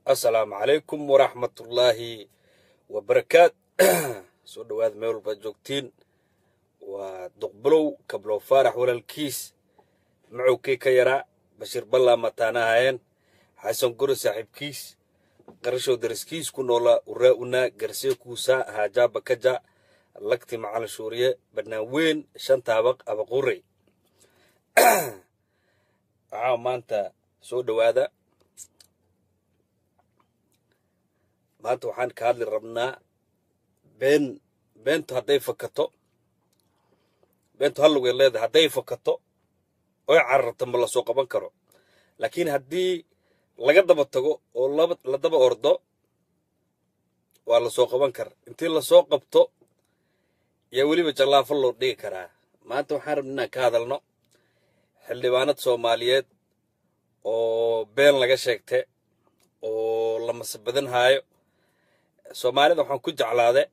السلام عليكم ورحمة الله وبركاته. سو دواد ميول بجوكتين ودقبلو كبلو فارح ولا الكيس معو كيكا يرا بشير بالله متانا هاين حسن قرو صاحب كيس قرشو درس كيس كنولا وراؤنا قرسيو كوسا هاجا بكجا لكتي مع الشورية بدنا وين شنطابق أبقوري مانتا سو دوادا maanta waxaan ka hadli rabnaa beentu hadday fakato beentu hal way leedahay hadday fakato oo cararto ma la soo qaban karo laakiin haddii laga daba tago oo la daba ordo waa la soo qaban kar intii la soo qabto yaa weliba jallaafo loo dhigi karaa maanta waxaan rabnaa ka hadalno xildhibaanad Soomaaliyeed oo been laga sheegtay oo la masabadan haayo Soomaalida waxaan ku jeclaaday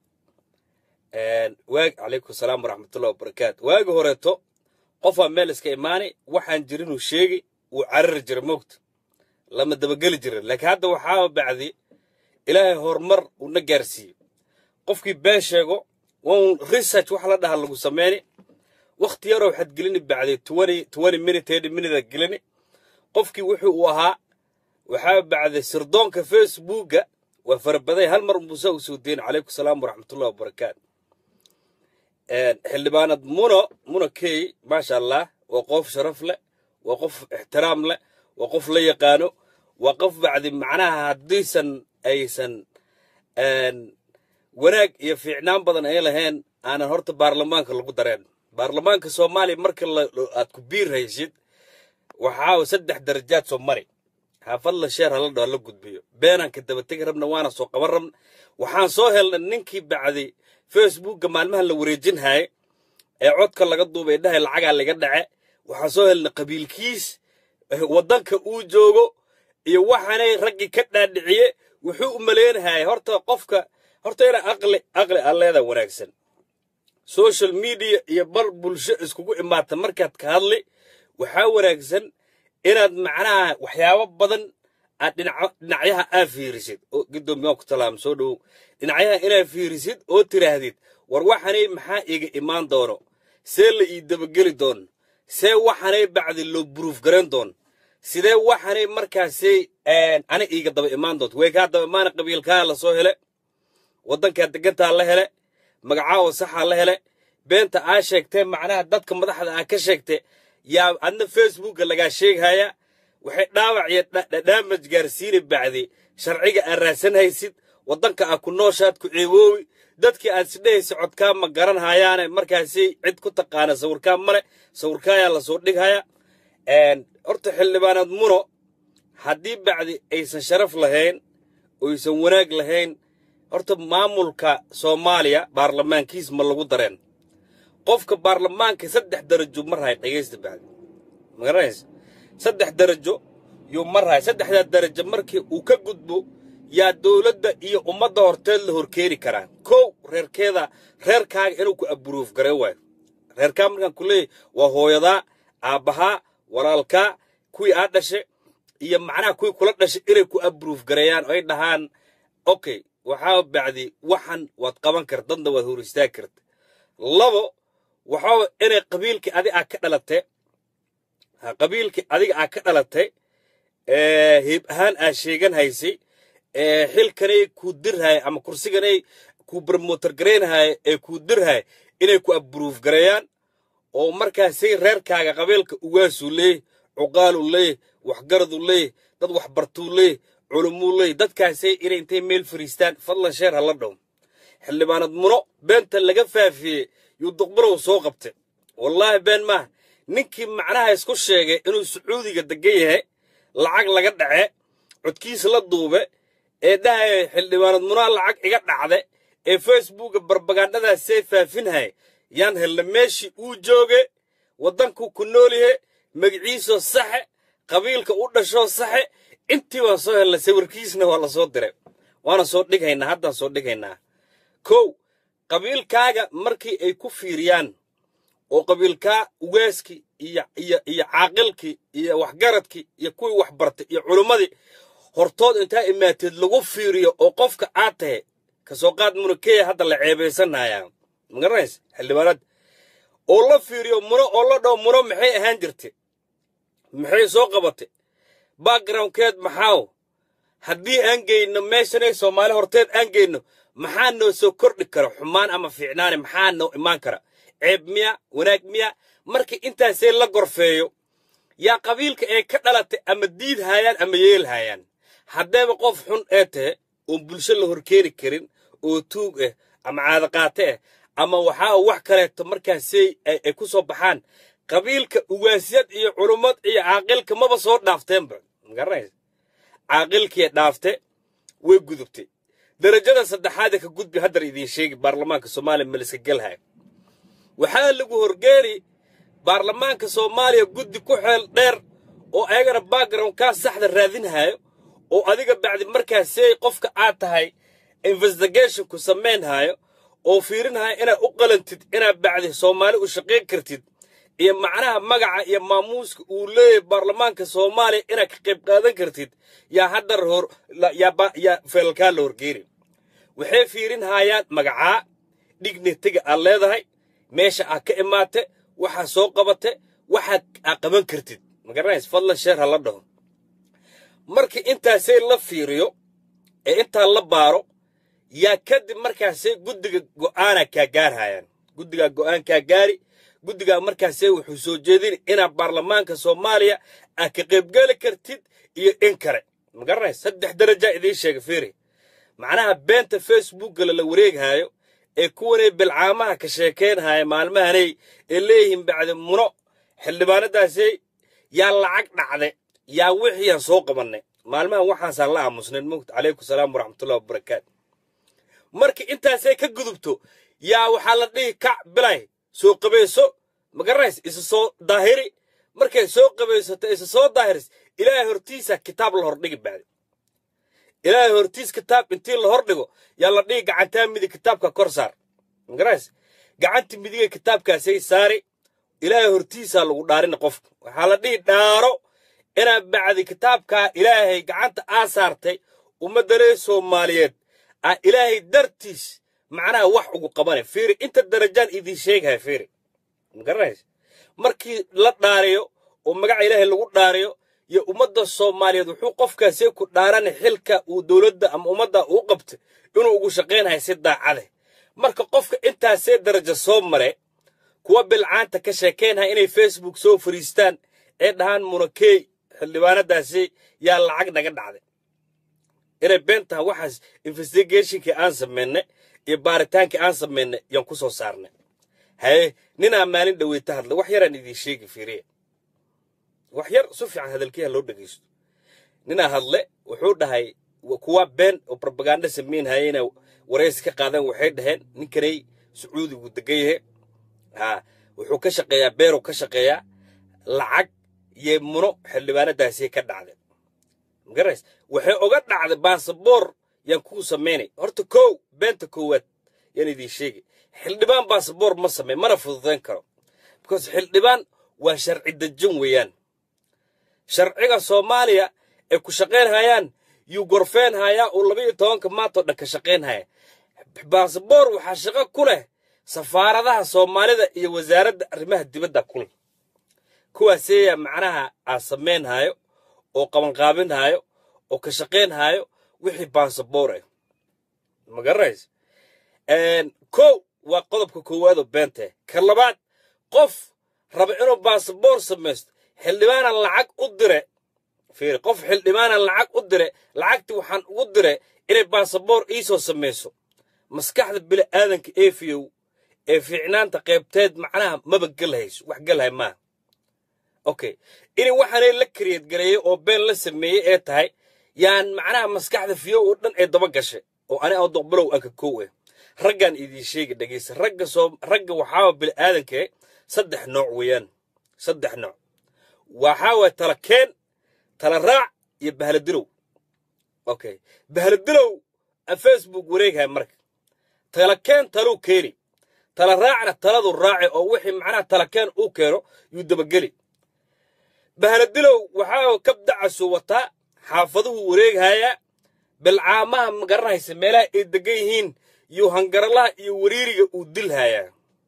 عليكم السلام ورحمة الله وبركاته واجه هرتو قفا مالس كإيماني وحن جرينو شيء وعرر جرموت لما دبقل جري لكن هذا وحاول بعدي إلهي هرمر ونجارسي قفكي باشيغو وريساتش وحلا ده اللي سمعني واختياره واحد قلني بعدي 20 مينت هيدي من ذا قلني قفكي وها وحاول بعد سردون كفيسبوك وفربدي هالمر مسوي الدين عليكم السلام ورحمة الله وبركاته حلبانة منو كي ما شاء الله وقف شرف له وقف احترام له وقف لي يقانو وقف بعد معناها هديسن أيسن وناك يفعنان بدن أي لهين أنا هرت برلمانك اللي قدرين برلمانك الصومالي مركل كبير هيشيد وحاول 6 درجات صومالي حافظ الشهر هلا ده لقد بيو بينان كده بتجربنا وانا سوق مرم وحان سوهل ننكي بعد فيسبوك جمال مهل وريجين هاي عود كلا قدو بيدها العجل اللي قدعه وحان سوهل قبيل كيس ودنك أوجوجو يوحنا رجع كده دعية وحوق مليان هاي هرتا قفك هرتا أنا أقل الله هذا ورقسن سوشيال ميديا يبر بولشة اسكو إما تمركت كهالي وحاول رقسن inaad macnaha waxyaabo badan aad dhinacyaha aad fiirisid oo gudoomiyaha ku talaam soo dhow dhinacyaha inaad fiirisid oo tiraahdid war waxanay maxaa iga imaan doono see la ii dabageli doon see waxanay bacdi loo proof garan doon sidee waxanay markaasay ana iga daba imaan doonto way ka daba imaan qabiilka la soo hele wadanka deganta la hele magacaawo saxa la hele beenta aa sheegtay macnaha dadka madaxda aa ka sheegtay يا عندنا فيسبوك لقى شيء هيا وحد داوع يدامج جارسيني بعدي شرعية الراسن هيسيد وضنك أكون نوشات كعيوي دتك أنسدي سعود كام مقارن هيانا مركزي عد كنت أنا صور كام مرة صور كايا الله صور لك هيا أرتح اللي بنا ضمنه حدي بعدي أيسن شرف لهين ويسوناق لهين أرتب معمول كصوماليا برلمان كيس ملقو درين قفك برلمانك 3 درجو مرة يقيس بعد ما قريس 3 درجو يوم مرة 3 درجة مركي وكجدبو يا دولة يا أمضى هرتل هركيري كران كو غير كذا غير كاج إنه كأبروف قروي غير كام كله وهو يضع أبها ورالكا كوي عدش يا معنا كوي كلش إلك كأبروف قريان أي دهان أوكي وحاول بعدي وحن وتقبل كردن ده وهو يستاكرت لبو وحاول إن قبيلك أدي أكدلته قبيلك أدي أكدلته هان أشيجن هايسي حيل كني كودر هاي أما كرسي كني كوبرموتر جرين هاي كودر هاي إنه كأبروف جريان أو مركز سير غير كاجا قبيلك واسو ليه عقالو ليه وحجردو ليه دد وحبرتو ليه علمو ليه دد كاسي إنه إنتي ميل فريستان فالله شير هلا دوم حل ما نضمنه بنت اللي جفها في يدقبروا سوقبته والله بين ما نكي معناها يسكو شيء إنه سعودي قد جيه العقل قد دعه عدكيس لا دوبه ده حل ما نضمنه العقل قد دعه فيسبوك بربقان هذا سيف فينها يعني اللي ماشي وجوجه ودنكو كنوليه مجلسه صح قبيلك ودشوا صح أنت وصاه اللي سور كيسنا ولا صوت درب وأنا صوت لك هنا هذا صوت لك هنا كو قبيل كاجا مركي أي كفيريان وقبيل كا واسكي يا عاقلك يا وحجرتك يا كوي وحبرت يا علمادي hortood intaa imaateed lagu fiiriyo oo qofka aad tahay ka soo qaad munakeeya hadda la ceebaysanayaa magaranaysa xildhibaanad oo la fiiriyo muno oo la dhaw muno maxay ahaan jirtay maxay soo qabatay backgroundkeed maxaa haddii aan geyno meeshanay Soomaali horteed aan geyno maxaa noo soo kordhi kara xumaan ama fiicnaan maxaa noo imaan kara ceeb miya wanaag miya markii intaasay la gorfeeyo yaa qabiilka ay ka dhalatay ama diid hayaan ama yeel hayaan haddaba qof xun ee tahay oo bulsho la horkeeri karin oo tuug ah ama caado qaate ah ama waxaa wax kaleeto markaasay ay ku soo baxaan qabiilka ugaasiyad iyo culumad iyo caaqilka maba soo dhaafteenba magaranaysa caaqilkii dhaafte way gudubtay darajada saddexaad ka gudbi hadar idin sheegi baarlamaanka Soomaaliya maliska galhay waxaa lagu horgeeri baarlamaanka Soomaaliya guddi ku xeel dheer oo ayagana background ka saxda raadinhayo oo adiga bacdi markaasay qofka aad tahay investigation ku sameynhayo oo fiirinhayo ina u qalantid ina bacdi Soomaali u shaqeyn kartid iyo macnaha magaca iyo maamuuska uu leeyahay baarlamaanka Soomaaliya ina ka qayb qaadan kartid yaa hadar hor ya feelka la horgeeri waxay fiirinhayaan magaca dignitiga aad leedahay meesha aad ka imaatay waxa soo qabatay waxa aad qaban kartid magaranaysa fadlan sheer hala dhaho markii intaasay la fiiriyo ee inta la baaro yaa kadib markaasay guddiga go'aana ka gaarayaan guddiga go'aan ka gaari guddiga markaasay wuxuu soo jeedin ina baarlamaanka Soomaaliya aad ka qayb gali kartid iyo in kale magaranaysa saddex darajo idin sheeg fiiri macnaha beenta Facebook la wareegayo ee kuwanay bilcaamaha ka sheekeenaya maalmahanay ee leeyihiin bacdi muno xildhibaanadaasay yaa lacag dhacday yaa wixii soo qabanay maalmahan waxaan la aamusneen muqt alaykum salaam waraxmatullaahi wabarakaat markii intaasay ka gudubto yaa waxa la dhihi ka bilay soo qabeeso magaranaysa isa soo daahiri markay soo qabeesato isa soo daahiris ilaahay hortiisa kitaab la hordhigi bacdi ilaahay hortiis kitaab intii la hordhigo yaa la dhihi gacantaa midig kitaabka kor saar magaranaysa gacanta midiga kitaabkaasay saari ilaahay hortiisa lagu dhaarin qofka waxa la dhihi dhaaro ina bacdi kitaabka ilaahay gacanta aa saartay ummadda Soomaaliyeed ilaahay dartiis macnaha wax ugu qabanay fiiri inta darajaan idin sheegay fiiri magaranaysa markii la dhaariyo oo magaca ilaahay lagu dhaariyo iyo ummadda Soomaaliyeed wuxuu qofkaasi ku dhaaran xilka uu dawladda ama ummadda uu qabtay inuu ugu shaqeynayo si daacad ah marka qofka intaasay darajo soo maray kuwa bilcaanta ka sheekeynaya inay Facebook soo fariistaan ee dhahan munakey xildhibaanadaasi yaa lacag naga dhacday inay beenta waxaas investigationki aan sameynay iyo baaritaanki aan sameynay yaan ku soo saarnay hay nina maalin dhaweeyta hadla wax yaraan idin sheegi fiiriye wax yar si fiican hadalkiisa loo dhageysto nina hadle wuxuu dhahay kuwa been oo propaganda sameynayna wareys ka qaadan waxay dhaheen ninkanay Sacuudigu degayahay wuxuu ka shaqeeyaa beero ka shaqeeyaa lacag iyo muno xildhibaanadaasi ka dhacday magaranaysa waxay uga dhacday baasaboor yaan ku sameynay horta koow beenta koowaad yaan idin sheegi xildhibaan baasaboor ma sameey mana fududeyn karo because xildhibaan waa sharci dejin weeyaan sharciga Soomaaliya ee ku shaqeynayaan yu gorfeen haya oo 12 maato dhaka shaqeynaya baasaboor waxa shaqo ku leh safaaradaha Soomaalida iyo wasaaradda arrimaha dibadda kul kuwaasay macnaha sameynhayo oo qaban qaabinhayo oo ka shaqeynhayo wixii baasaboor ah magaranaysa ko waa qodobka koowaad oo beenta ka labaad qof raba inuu baasaboor sameesto xildhibaan lacag u dire fiir qof xildhibaan lacag u dire lacagti waxaan ugu dire inay baasaboor iisoo sameeso maskaxda bil aadanka eefiyo ee fiicnaanta qaybteed macnaha maba galhays wax galhay ma okay in waxaan la create gareeyay oo been la sameeyay ee tahay yaan macnaha maskaxda fiyo oo dhan ee daba gashay oo ani aan doqbalow aan ka koow raggan idin sheegi dhageysa ragga waxaa bil aadanka saddex nooc weeyaan saddex nooc waxaa talakeen tala raac iyo bahladilow okay bahladilow Facebook wareegay marka talakeen talu keeni tala raacna taladu raaci oo wixii macnaha talakeen uu keeno yu daba gali bahladilow waxaa ka dacaso wata xaafaduhu wareegaya bilcaamaha ma garanaysa meelaha ay degan yihiin iyo hangaralaha iyo wariiriga uu dilhaya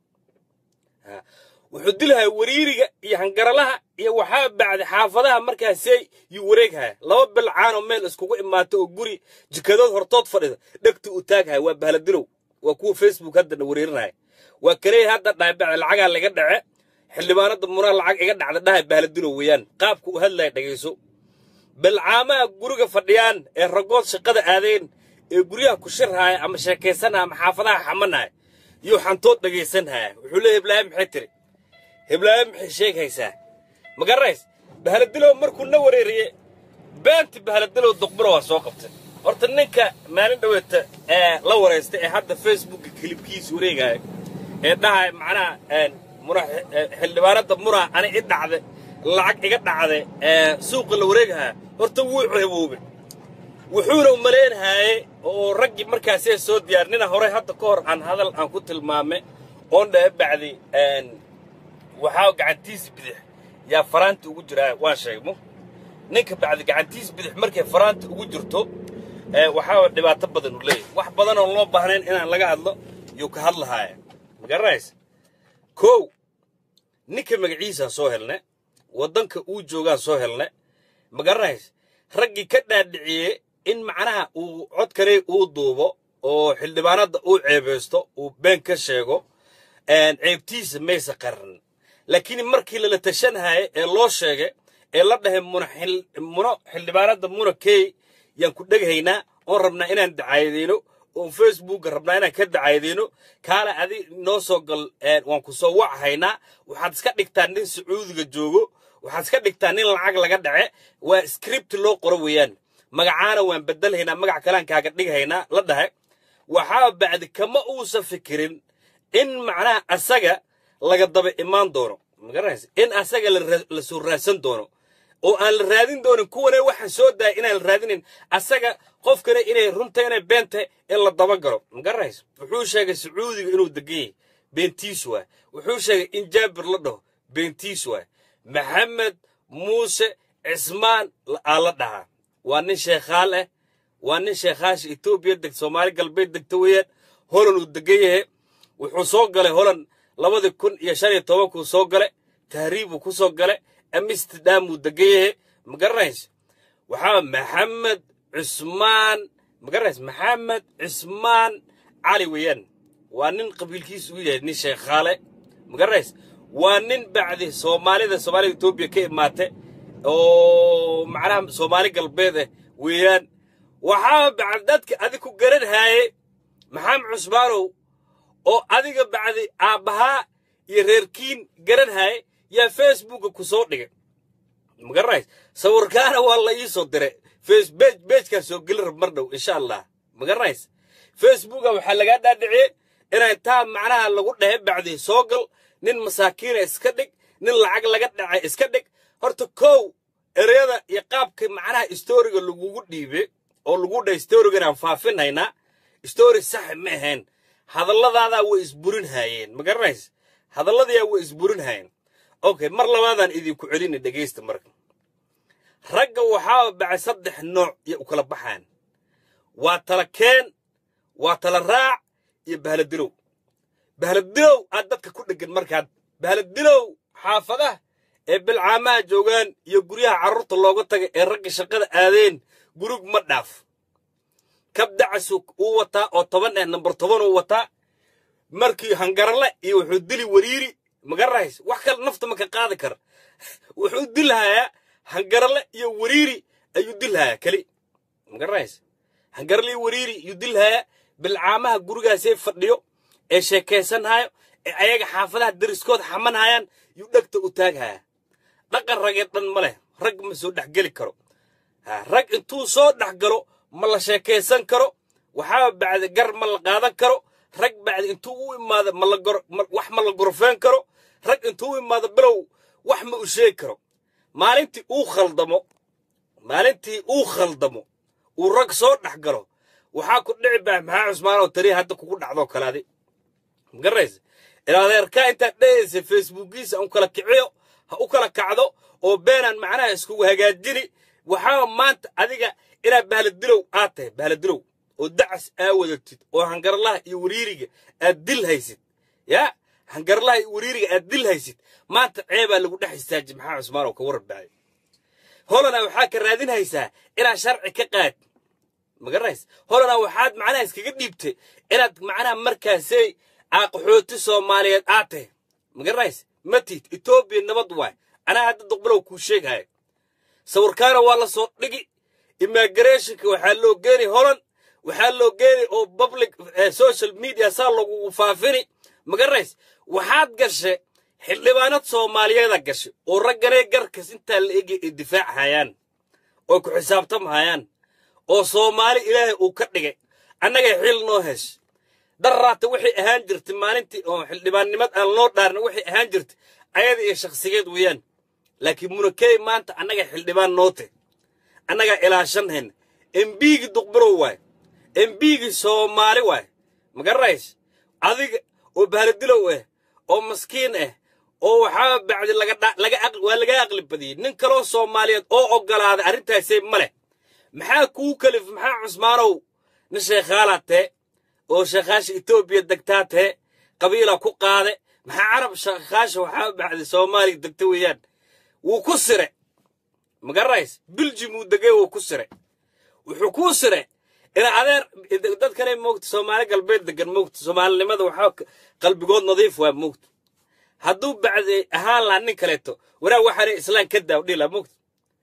wuxuu dilhaya wariiriga iyo hangaralaha iyo waxaa bacda xaafadaha markaasay yu wareegaya laba bilcaan oo meel iskugu imaato oo guri jikadood hortood fadhida dhegta u taagaya waa bahladilow waa kuwa Facebook hadda wareerinaya waa kale hadda dhaabacay lacaga laga dhace xildhibaanada mura lacag iga dhacda dhahay bahladilow weeyaan qaabku u hadlay dhageyso bilcaamaha guriga fadhiyaan ee ragood shaqada aadeen ee guriyaha ku shirhaya ama sheekaysanaya ama xaafadaha xamanaya iyo xantood dhageysanaya wuxuu leeyahay Ibrahim xitri Ibrahim sheegaysa ma garays bahladilow markuu na wareeriye beenti bahladilow duqbaro waa soo qabtay horta ninka maalin dhaweeta la wareystay ee hadda Facebook clipkiisa wareegaya ee dhahay macnaha mura xildhibaanada mura ana i dhacday lacag iga dhacday suuqa la wareegaha horta wuu ceeboobay wuxuuna u maleenahay oo raggi markaas ay soo diyaarnina hore hadda ka hor aan hadal aan ku tilmaamay oo dhaabacdi waxaa gacantiis bidix yaa faraanta ugu jiraa waa sheegmo ninka bacdi gacantiis bidix markay faraanta ugu jirto waxaa dhibaato badan u leeyahay wax badan oo loo baahnayn inaan laga hadlo iyo ka hadlahay ma garanaysa koow ninka magaciisa soo helnay wadanka uu joogaa soo helnay ma garanaysa raggi ka dhaadhiciyay in macnaha uu cod kale uu duubo oo xildhibaanada uu ceebeysto uu been ka sheego ceebtiisa maysa qaran laakiin markii la tashanhay ee loo sheegay ee la dhahay muno xildhibaanada muna kay yaan ku dhagaynaa oo rabnaa inaan dacaydeyno oo Facebook rabnaa inaan ka dacaydeyno kaala adi noo soo gal waan ku soo wacaynaa waxaad iska dhigtaan nin Sacuudiga joogo waxaad iska dhigtaan nin lacag laga dhace waa script loo qoro weeyaan magacaana waan bedelaynaa magac kale kaaga dhigaynaa la dhahay waxaa bacdi kama uusan fikirin in macnaha asaga laga daba imaan doono ma garanaysa in asaga la soo raasan doono oo aan la raadin doonin kuwana waxa soo daay inaan la raadinin asaga qof kale inay runta inay beenta in la daba galo ma garanaysa wuxuu sheegay Sacuudiga inuu degay beentiis waa wuxuu sheegay in Jaabir la dhaho beentiis waa Maxamed Muuse Cismaan la dhaha waa nin sheekhaal ah waa nin sheekhaas Itoobiya deg Soomaali galbeed degta weeyaan holan uu degay wuxuu soo galay holan 2015 ku soo galay tahriib ku soo galay Amsterdam uu degay ma garanaysa waxa Maxamed Cismaan ma garanaysa Maxamed Cismaan Ali weeyaan waa nin qabiilkiisu u yahay nin sheekhaale ma garanaysa waa nin bacdi Soomaalida Itoobiya ka imaatay oo macnaha Soomaali galbeed weeyaan waxa bacdi dadka adigu garanhaye Maxamed Cismaanow oo adiga bacdi aabaha iyo reerkiin garanhaye yaa Facebook ku soo dhigay ma garanaysa sawirkaana waa la ii soo diray Facebook page ka soo gal mar dhow insha Allah ma garanaysa Facebook waxa laga dhaadhicay inay taa macnaha lagu dhahay bacdi soo gal nin masaakiin iska dhig nin lacag laga dhacay iska dhig horta koow ereyada iyo qaabka macnaha storyga lagu dhiibay oo lagu dhahay storyga aan faafinayna story sax ma ahayn hadalladaada way isburin hayeen ma garanaysa hadalladii way isburin hayeen okay mar labaadan idin ku celin dhageysta marka ragga waxa bacay saddex nooc iyo u kala baxaan waa talakeen waa tala raac iyo bahladilow aad dadka ku dhagan markaad bahladilow xaafadaha ee bilcaamaha joogaan iyo guryaha carruurta looga tagay ee ragga shaqada aadeen gurug ma dhaaf kabdacasu uu wataa oo 10 number 10 uu wataa markii hangarle iyo wuxuu dili wariiri ma garanaysa wax kale nafta ma ka qaadi kar wuxuu dilhayaa hangarle iyo wariiri ayuu dilhayaa kali ma garanaysa hangarle iyo wariiri ayuu dilhayaa bilcaamaha gurigaas ay fadhiyo ee sheekaysanhayo ee ayaga xaafadaha dariskood xamanhayaan yu dhagta u taaghaya dhaqan rageed dhan ma leh rag ma soo dhaxgali karo rag intuu soo dhaxgalo ma la sheekaysan karo waxa bacdi gar ma la qaadan karo rag bacdi intuu u imaado wax ma la gorfeen karo rag intuu u imaado bilow wax ma u sheeg karo maalintii uu khaldamo uu rag soo dhaxgalo waxa ku dhici baa maxaa Cusmaan oo tari hadda kugu dhacdo kalaadi garaysa ilaadeerka inta dheeyay Facebook-giisa aan kala kiciyo ha u kala kacdo oo beenan macnaha isku hagaajini waxaa maanta adiga inaad bahladdilow aad tahay bahladdilow oo dacas aa wadatid oo hangarlaha iyo wariiriga aad dil haysid yaa hangarlaha iyo wariiriga aad dil haysid maanta ceebaa lagu dhex istaaji maxaa cusmaan oo ka warabaayo holana waxaa ka raadin haysaa inaad sharci ka qaad magarays holana waxaad macnaha iskaga dhiibtay inaad macnaha markaasay qaxooti Soomaaliyeed aad tahay magarays matid Ethiopia nabad waay anaa hadda duqbalow ku sheegay sawirkaana waa la soo dhigi immigration waxaa loo geeyay Holland waxaa loo geeyay oo public social media saa lagu faafini magarays waxaad gashay xildhibaanad Soomaaliyeed gashay oo ragganay garkas inta la eegay difaac hayaan oo ku xisaabtam hayaan oo Soomaali Ilaahay uu ka dhigay annaga xil noo hees darraata wixii ahaan jirtay maalintii oo xildhibaannimad aan loo dhaarna wixii ahaan jirtay ayada iyo shakhsiyeed weeyaan laakiin munakay maanta annaga xildhibaan noote annaga ilaashaneen MPgi duqbaro waay MPgi Soomaali waay magarays adiga oo bahladdilow oo maskiin oo waxa bacdi laga aqli badiyay nin kale oo Soomaaliyeed oo ogolaaday arintaasay male maxaa ku kalif maxaa Cusmaanow nin sheekhaalaate oo sheekhaasha Ethiopia degtaate qabiila ku qaade maxaa Arab sheekhaasha waxa bacdi Soomaali degta weeyaan wuu ku sire magarays Belgium uu degay wuu ku sire wuxuu ku sire ina adeer dad kale moogta Soomaali galbeed degan moogta Soomaalinimada waxa qalbigood nadiif waa moogta hadduu bacdi ahaan la nin kaleeto waraa waxaanay islaan ka daawdhila moogta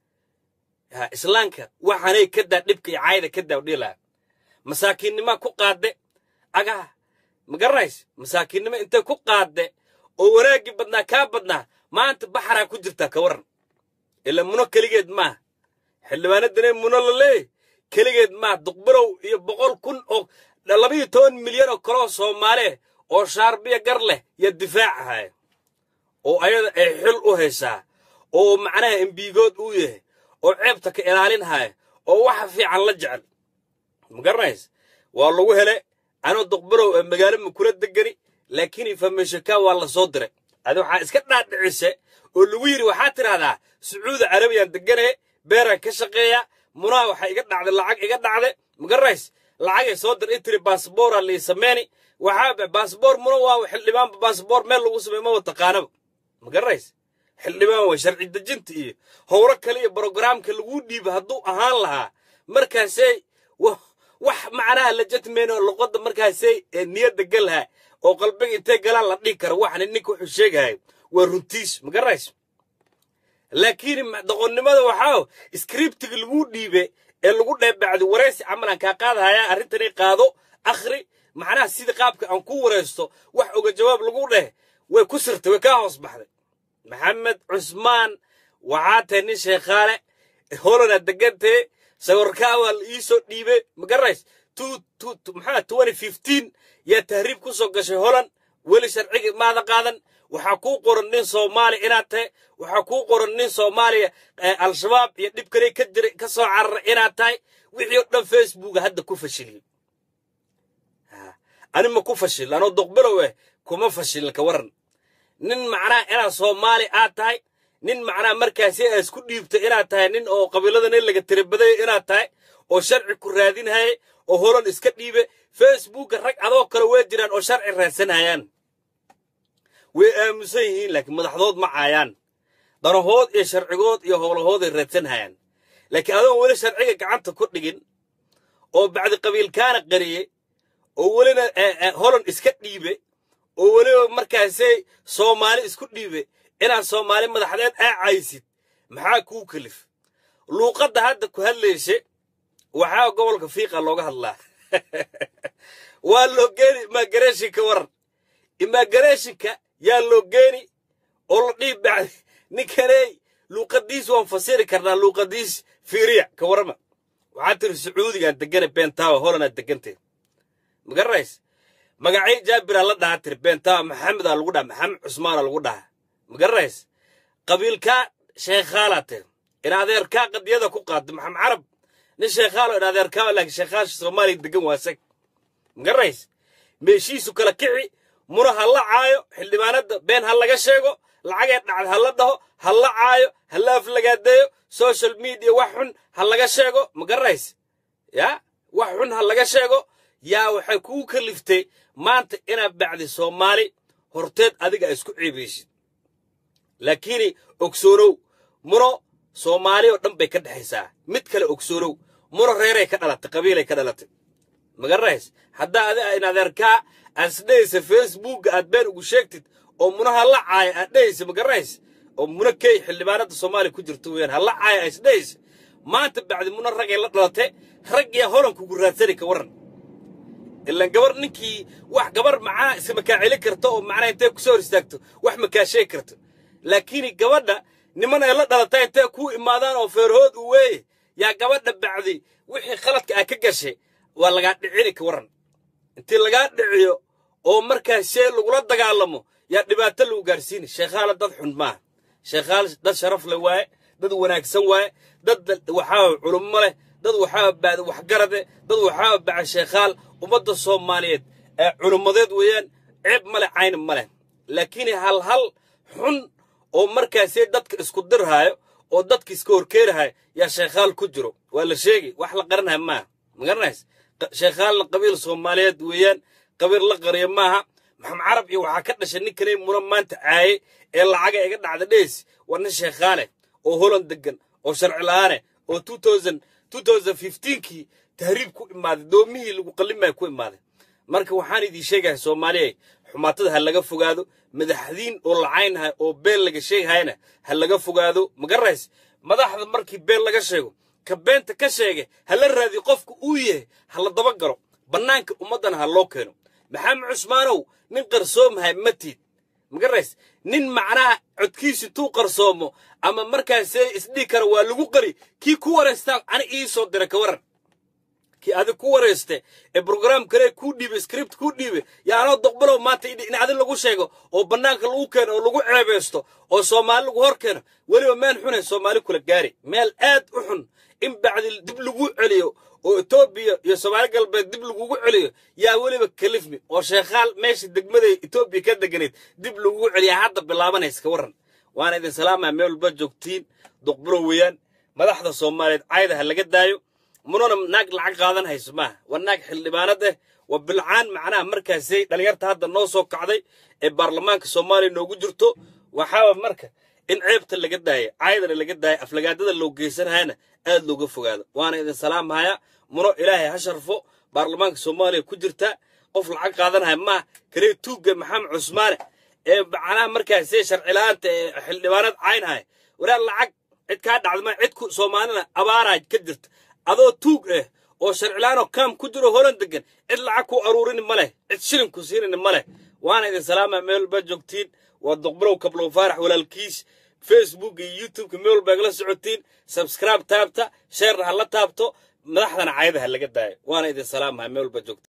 islaanka waxaanay ka daadhibka iyo caayda ka daawdhila masaakiinnimo ku qaade aga magarays masaakiinnimo intee ku qaade oo waraagi badnaa ka badnaa maanta baxara ku jirta ka waran ila muno kaligeed ma xildhibaanadana muno laleey kaligeed ma duqbalow iyo 100,000 oo 12 milyan oo kale Soomaali oo shaarbiya gar leh ya difaacahay oo ayada ay xil u haysaa oo macnaha MPgood uu yahay oo ceebta ka ilaalinaya oo waxa fiican la jecel magarays waa lagu helay anoo duqbalow magaalo ma kula degani laakiin information ka waa la soo diray adi waxa iska dhaadhicisay oo lagu yiri waxa tiraahdaa Sacuudi Arabiyan deganay beeran ka shaqeeya munaa waxa iga dhacday lacag iga dhacday magarays lacag ay soo diray tiri passport li sameeyay waxa passport muna waa xildhibaan passport meel lagu sameeyo ma taqaanaba magarays xildhibaan waa sharci dejinta iyo howlo kale iyo barnaamijka lagu dhiib haduu ahaan lahaa markaasay wax macnaha la jatmeeno luqada markaasay niyada galha oo qalbiga intee galaan la dhigi karo waxna ninka wuxuu sheegay waa runtiis magarays laakiin doqonnimada waxa scriptiga lagu dhiibay ee lagu dheebacday wareysi amalan ka qaadaya arintani qaado akhri macnaha sida qaabka aan ku wareysto wax uga jawaab lagu dheh way ku sirtay way ka hoos baxday maxamed cusmaan waxa tani sheekhaale holana degantay sawirka wal iiso dhiibay magarays 2015 ya tahriib ku soo gashay Holland wali sharciga maada qaadan waxa ku qoran nin Soomaali inaad tahay waxa ku qoran nin Soomaali al-shabaab iyo dib kale ka jiray ka soo carar inaad tahay wixii oo dhan Facebook hadda ku fashilay ani ma ku fashil ano duqbalow kuma fashil ka waran nin macnaa ina Soomaali aad tahay nin macnaa markaasay isku dhiibtay inaad tahay nin oo qabiiladan laga tirabaday inaad tahay oo sharci ku raadinay oo Holland iska dhiibay Facebook rag adoo kale way jiraan oo sharci raadsanayaan way aamusan yihiin laakiin madaxdood ma caayaan darahood iyo sharcigood iyo howlahood ay raadsanayaan laakiin adoo wali sharciga gacanta ku dhigin oo bacdi qabiilkaana qariyay oo walina Holland iska dhiibay oo wali markaasay Soomaali isku dhiibay inaan Soomaali madaxdeed caaysid maxaa ku kalif luuqada hadda ku hadleysay waxa gobolka fiiqa looga hadlaa waa loo geeni immigration-ka waran immigration-ka yaa loo geeni oo la dhiibay ninkanay luuqadiis waan fasiri karnaa luuqadiis fiiriya ka warama waxa tir Sacuudiga degan Bentawa Holland degantay magarays magacay Jaabir la dhaatir Bentawa Maxamed lagu dhahay Maxamed Cusmaan lagu dhahay magarays qabiilka sheekhaalaate ina adeerka qadiyada ku qaad Maxamed Arab nin sheekhaalo ina adeerka laakiin sheekhaasha Soomaali degan waasag magarays meeshiisu kala kici muraha la caayo xildhibaanada been hal laga sheego lacag ay dhacday hal la dhaho hal la caayo hal la aflagaadeeyo social media waxun ha laga sheego ma garanaysa ya waxun ha laga sheego yaa waxay kugu kaliftay maanta inaad bacdi Soomaali horteed adiga isku ciibeysid laakiin ogsoonow muro Soomaali oo dhan bay ka dhaxaysaa mid kale ogsoonow muro reeray ka dhalatay qabiilay ka dhalatay ma garanaysa hadda inaad arkaa asdaysa Facebook aad been ugu sheegtid oo munaha la caay adaysa ma garanaysa oo muna kay xildhibaanada Soomaali ku jirto weeyaan hal caay asdaysa maanta bacdi muna ragay la dhalatay rag ya holan kugu raadsani ka waran إلا جبر نكي واحد جبر معاه اسمه كعلي كرتو معناه أنت كسور استكتو واحد مكاشي كرتو لكن الجبرنا نمنا يلا دلتين أنت كو إمادان أو فرهود ووي يا جبرنا بعدي وحي خلط كأكجشة ولا قاعد عينك ورن أنت اللي قاعد عيو أو مركز شيء ولا تجعلمه يا نباتلو جارسين شغال ضد حنماه شغال ضد شرف لواء ضد وناك سواء ضد وحاول علمله ضد وحاول بعد وحجرده ضد وحاول بعد شغال ومدة الصوماليات علماء ويان عيب ملء عين ملء لكن هل حن أو مركز دتك اسكدر هاي أو دتك سكور كير هاي يا شغال كجرو ولا شيء وحلا قرنها ما مقرناش شغال قبيل الصوماليات ويان قبيل لقرية معها محمد عربي وحكتنا شني كريم مرمانت عاي إلا حاجة يقدر على ديس وانا شغالة أو هولند دقن أو شرع الآن أو 2015 كي تهريب كو إمادة دومي اللي قليل ما يكون إمادة مركب وحاني دي شيء سومالي حماتها هل لقى فوقادو مدحدين أو العينها أو بين لقى شيء هنا هل لقى فوقادو مقرس مدح المركب بين لقى شيء كبين تكشيء هل الرادي قفك أويه هل الضبقرو بنانك أمدنا هاللوكينو محمد عثمانو ننقر صوم هاي متيت مقرس نين معناه عدكيش توقر صومه أما مركز سديكر والوقري كي كورستان أنا إيه صوت درك ورن كي هذا كورسته البرنامج كره كودي بسكريبت كودي يا أنا دقبله ما تيجي إن هذا اللي شيء أو بناك الوكن أو لقو عبسته أو سومال لقو هركن ولا ما نحن سومالي كل جاري مال آد وحن إن بعد الدب لقو عليه أو إثيوبيا يا سومالي قلب الدب لقو عليه يا ولي بكلفني أو شغال ماشي دقمة إثيوبيا كده جنيت دب لقو عليه حتى باللامن يسكورن وأنا إذا سلام عمل بجوكتين دقبله ويان ما لحظة سومالي عايده هلا قد دايو منون ناق لعق قادن هيسماه والناق xildhibaanade وبالعان معناها markaasay dhalinyarta hadda noo soo kacday ee baarlamaanka Soomaaliya noogu jirto waxa marka in ceebta laga daayo caydana laga daayo aflagaadada loo geysanayna aad looga fogaado waana idin salaamaya muno ilaahay ha sharfo baarlamaanka Soomaaliya ku jirta qof lacag qaadanaya ma kale tuuga maxamed Cusmaan ee macnaha markaasay sharci laanta xildhibaanad caynhay wala lacag cid ka dhacdo ma cid ku Soomaalina abaaraad ka jirta adoo tuug oo sharcilaano kaam ku jiro holan degan cid lacag ku aruurin ma leh cid shilin ku siirin ma leh waana idin salaama meel ba joogtiin waa doqbrow kablo faarax walaalkiis Facebook iyo YouTube meel ba la socotiin subscribe taabta share ha la taabto madaxdana caayadaha laga daayo waana idin salaama meel ba joogtiin